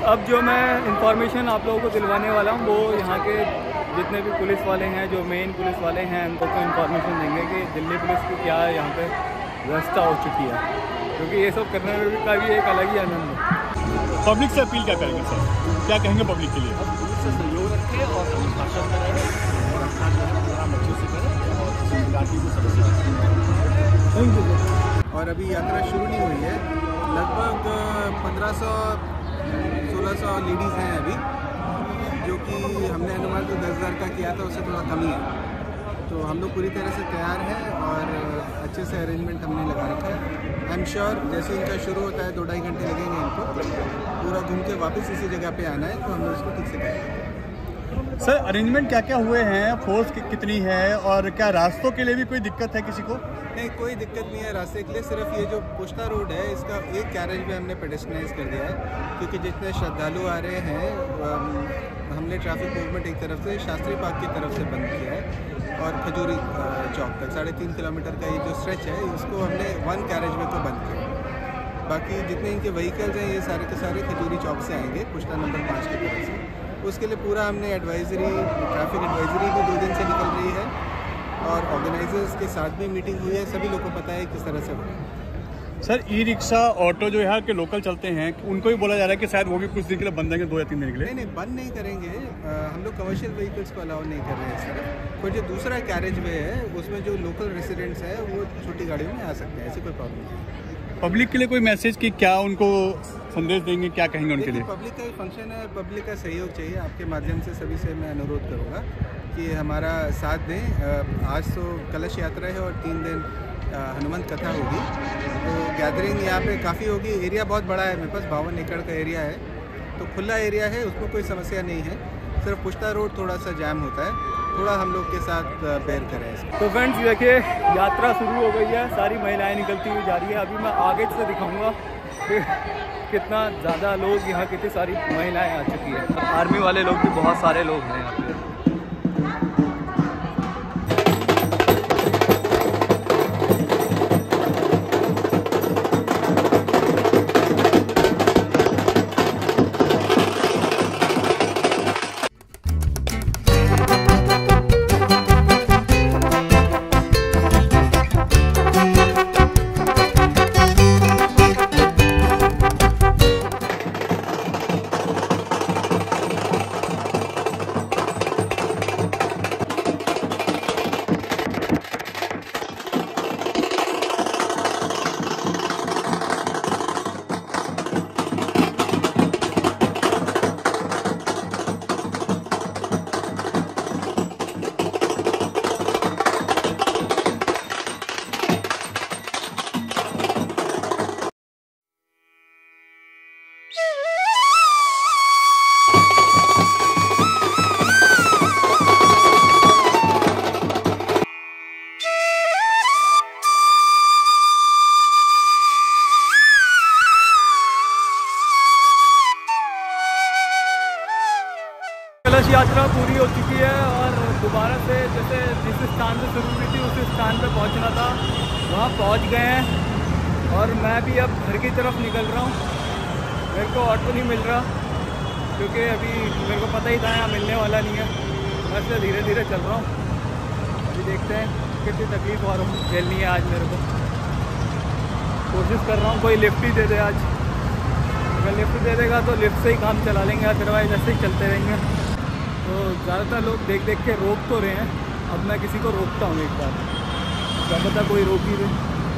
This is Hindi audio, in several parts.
अब जो मैं इंफॉर्मेशन आप लोगों को दिलवाने वाला हूँ वो यहाँ के जितने भी पुलिस वाले हैं, जो मेन पुलिस वाले हैं, उनको तो इन्फॉर्मेशन देंगे कि दिल्ली पुलिस की क्या यहाँ पे व्यवस्था हो चुकी है, क्योंकि ये सब करने का भी एक अलग ही आनंद है। पब्लिक से अपील क्या करेंगे सर, क्या कहेंगे पब्लिक के लिए? पुलिस से सहयोग रखें और अनुशासन में रहें और अपना जो है प्रोग्राम अच्छे से करें और पार्टी को सदस्य थैंक यू। और अभी यात्रा शुरू नहीं हुई है, लगभग 1500-1600 लेडीज़ हैं अभी, जो कि हमने अनुमान तो 10,000 का किया था, उससे थोड़ा कम ही है। तो हम लोग पूरी तरह से तैयार हैं और अच्छे से अरेंजमेंट हमने लगा रखा है। आई एम श्योर जैसे इनका शुरू होता है 2-2.5 घंटे लगेंगे इनको पूरा घूम के वापस इसी जगह पे आना है, तो हम लोग इसको ठीक से करेंगे। सर अरेंजमेंट क्या क्या हुए हैं, फोर्स कितनी है और क्या रास्तों के लिए भी कोई दिक्कत है किसी को? नहीं, कोई दिक्कत नहीं है रास्ते के लिए। सिर्फ ये जो पुष्टा रोड है इसका एक कैरेज में हमने पेडेस्ट्रियनाइज कर दिया है, क्योंकि जितने श्रद्धालु आ रहे हैं हमने ट्रैफिक मूवमेंट एक तरफ से शास्त्री पार्क की तरफ से बंद किया है और खजूरी चौक तक 3.5 किलोमीटर का ये जो स्ट्रेच है इसको हमने 1 कैरेज वे को बंद किया। बाकी जितने इनके व्हीकल्स हैं ये सारे के सारे खजूरी चौक से आएंगे पुष्टा नंबर 5 की तरफ से। उसके लिए पूरा हमने एडवाइजरी, ट्रैफिक एडवाइजरी भी 2 दिन से निकल रही है और ऑर्गेनाइजर्स के साथ भी मीटिंग हुई है, सभी लोगों को पता है किस तरह से हो रहा है। सर ई रिक्शा ऑटो जो यहाँ के लोकल चलते हैं उनको भी बोला जा रहा है कि शायद वो भी कुछ दिन के लिए बंद रहेंगे, 2 या 3 दिन के लिए। नहीं, बंद नहीं करेंगे। हम लोग कमर्शियल व्हीकल्स को अलाउ नहीं कर रहे हैं सर। कोई जो दूसरा कैरेज वे है उसमें जो लोकल रेसिडेंट्स हैं वो छोटी गाड़ियों में आ सकते हैं, ऐसी कोई प्रॉब्लम नहीं। पब्लिक के लिए कोई मैसेज कि क्या उनको संदेश देंगे, क्या कहेंगे उनके लिए? पब्लिक का ही फंक्शन है, पब्लिक का सहयोग चाहिए। आपके माध्यम से सभी से मैं अनुरोध करूँगा कि हमारा साथ दें। आज तो कलश यात्रा है और 3 दिन हनुमंत कथा होगी, तो गैदरिंग यहाँ पे काफ़ी होगी। एरिया बहुत बड़ा है, मेरे पास 52 एकड़ का एरिया है, तो खुला एरिया है, उसमें कोई समस्या नहीं है। सिर्फ पुष्टा रोड थोड़ा सा जाम होता है, थोड़ा हम लोग के साथ बेयर करें इसको। तो फ्रेंड्स देखिए यात्रा शुरू हो गई है, सारी महिलाएं निकलती हुई जा रही है। अभी मैं आगे से दिखाऊंगा कि कितना ज़्यादा लोग, यहाँ कितनी सारी महिलाएं आ चुकी है। आर्मी वाले लोग भी बहुत सारे लोग हैं यहाँ पे। कलश यात्रा पूरी हो चुकी है और दोबारा से जैसे जिस स्थान से शुरू हुई थी उस स्थान पे पहुंचना था, वहां पहुंच गए हैं और मैं भी अब घर की तरफ निकल रहा हूं। मेरे को ऑटो नहीं मिल रहा क्योंकि अभी मेरे को पता ही था यहाँ मिलने वाला नहीं है, मैं इसलिए धीरे धीरे चल रहा हूँ। अभी देखते हैं कितनी तकलीफ और झेलनी है आज मेरे को। कोशिश कर रहा हूँ कोई लिफ्ट ही दे दे आज, अगर लिफ्ट दे देगा तो लिफ्ट से ही काम चला लेंगे, अदरवाइज ऐसे ही चलते रहेंगे। तो ज़्यादातर लोग देख देख के रोक तो रहे हैं, अब मैं किसी को रोकता हूँ एक बार, क्या पता कोई रोक ही दे।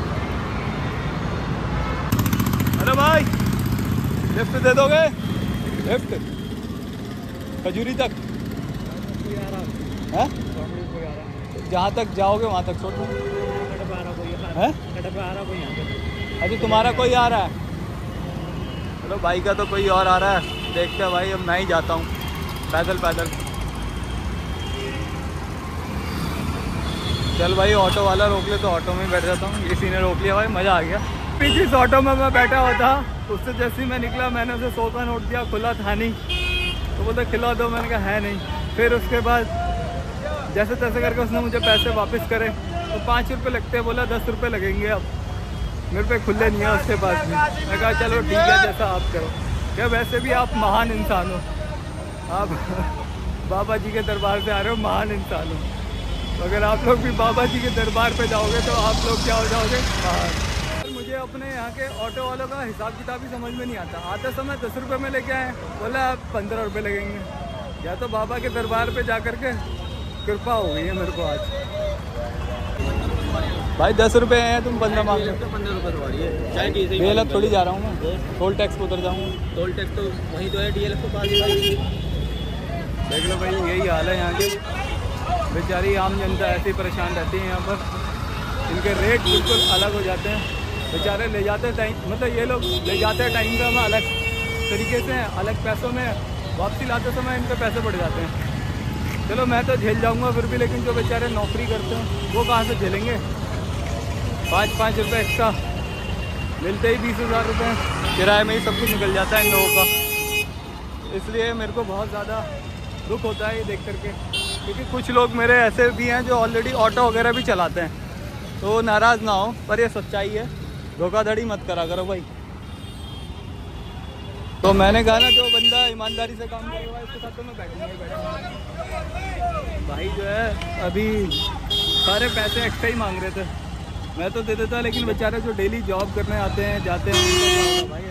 हेलो भाई, लिफ्ट दे दोगे? लिफ्ट खजूरी तक है, जहाँ तक जाओगे वहाँ तक छोड़ दो। अच्छा तुम्हारा कोई आ रहा है? चलो भाई का तो कोई और आ रहा है, देखते हैं भाई। अब मैं ही जाता हूँ पैदल पैदल। चल भाई ऑटो वाला रोक ले तो ऑटो में बैठ जाता हूँ। इसी ने रोक लिया भाई, मज़ा आ गया। पीछे इस ऑटो में मैं बैठा हुआ था, उससे जैसे ही मैं निकला मैंने उसे 100 का नोट दिया, खुला था नहीं, तो बोलते खिला दो, मैंने कहा है नहीं। फिर उसके बाद जैसे तैसे करके उसने मुझे पैसे वापस करे, तो 5 रुपये लगते हैं, बोला 10 रुपये लगेंगे। अब मेरे पे खुले नहीं है उसके पास में, मैं कहा चलो ठीक है जैसा आप करो। क्या वैसे भी आप महान इंसान हो, आप बाबा जी के दरबार से आ रहे हो, महान इंसान हो। अगर आप लोग भी बाबा जी के दरबार पे जाओगे तो आप लोग क्या हो जाओगे, महान। मुझे अपने यहाँ के ऑटो वालों का हिसाब किताब ही समझ में नहीं आता। आते समय 10 रुपये में लेके आए, बोला आप 15 रुपये लगेंगे। या तो बाबा के दरबार पे जा करके कृपा हो गई है मेरे को आज। भाई 10 रुपये हैं, तुम 15 मांग रहे हो। 15 रुपये सवारी है, चाहे डीएल DLF थोड़ी जा रहा हूँ मैं, टोल टैक्स पे उतर जाऊँगा। टोल टैक्स तो वहीं तो है, DLF के पास। देख लो भाई, यही हाल है यहाँ की। बेचारी आम जनता ऐसे ही परेशान रहती है यहाँ पर। इनके रेट बिल्कुल अलग हो जाते हैं। बेचारे ले जाते टाइम, मतलब ये लोग ले जाते हैं टाइम का, अलग तरीके से अलग पैसों में, वापसी लाते समय इनके पैसे बढ़ जाते हैं। चलो मैं तो झेल जाऊँगा फिर भी, लेकिन जो बेचारे नौकरी करते हैं वो कहाँ से झेलेंगे। 5-5 रुपये एक्स्ट्रा मिलते ही 20,000 रुपये किराए में ही सब कुछ निकल जाता है इन लोगों का। इसलिए मेरे को बहुत ज़्यादा दुख होता है ये देख करके, क्योंकि कुछ लोग मेरे ऐसे भी हैं जो ऑलरेडी ऑटो वगैरह भी चलाते हैं। तो नाराज़ ना हो, पर ये सच्चाई है, धोखाधड़ी मत करा करो भाई। तो मैंने कहा ना, जो बंदा ईमानदारी से काम करेगा इसके साथ तो मैं बैठूंगा ही बैठूंगा। भाई जो है अभी सारे पैसे एक्स्ट्रा ही मांग रहे थे, मैं तो दे देता, लेकिन बेचारे जो डेली जॉब करने आते हैं जाते हैं भाई,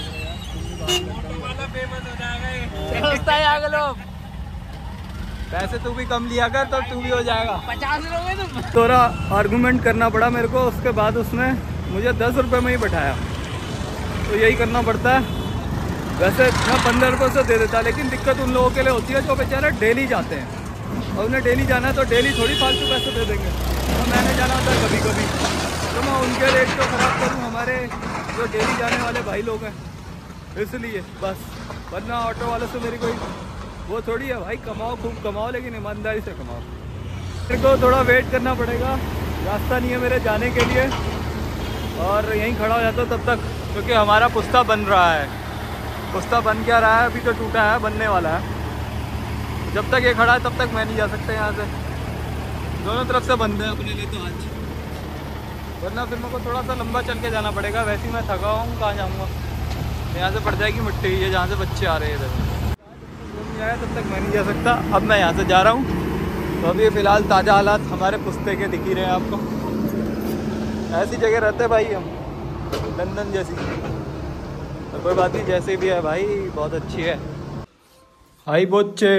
ऐसे लोग पैसे तू भी कम लिया कर तो तू भी हो जाएगा। 50 रुपये तुम। थोड़ा आर्गूमेंट करना पड़ा मेरे को, उसके बाद उसने मुझे 10 रुपये में ही बैठाया। तो यही करना पड़ता है। वैसे मैं 15 रुपये से दे देता, लेकिन दिक्कत उन लोगों के लिए होती है जो बेचारे डेली जाते हैं, और उन्हें डेली जाना है तो डेली थोड़ी फालतू पैसे दे देंगे। तो मैंने जाना होता है कभी कभी, तो मैं उनके रेट को ख़राब करूँ, हमारे जो डेली जाने वाले भाई लोग हैं, इसलिए बस। वरना ऑटो वालों से मेरी कोई वो थोड़ी है भाई, कमाओ खूब कमाओ, लेकिन ईमानदारी से कमाओ। मेरे को थोड़ा वेट करना पड़ेगा, रास्ता नहीं है मेरे जाने के लिए, और यहीं खड़ा हो जाता हूँ तब तक, क्योंकि हमारा पुस्ता बन रहा है। पुस्ता बन क्या रहा है, अभी तो टूटा है, बनने वाला है। जब तक ये खड़ा है तब तक मैं नहीं जा सकता यहाँ से, दोनों तरफ से बंद है अपने लिए तो आज। वरना फिर मेरे को थोड़ा सा लंबा चल के जाना पड़ेगा। वैसे ही मैं थका हूँ, कहाँ जाऊँगा, यहाँ से पड़ जाएगी मिट्टी, ये जहाँ से बच्चे आ रहे हैं इधर जाए तब तक मैं नहीं जा सकता। अब मैं यहाँ से जा रहा हूँ। तो अभी फ़िलहाल ताज़ा हालात हमारे पुस्ते के दिख ही रहे हैं आपको। ऐसी जगह रहते हैं भाई हम, लंदन जैसी। तो कोई बात नहीं, जैसे भी है भाई बहुत अच्छी है। हाय बच्चे,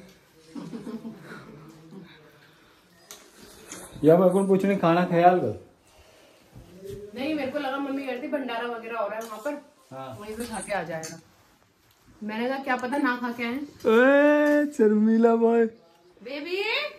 या मैं कौन पूछने खाना ख्याल कर। नहीं, मेरे को लगा मम्मी कहती भंडारा वगैरह हो रहा है वहाँ पर, हाँ। वहीं पे खा के आ जाएगा। मैंने कहा क्या पता ना खा के आए। Sharmila boy baby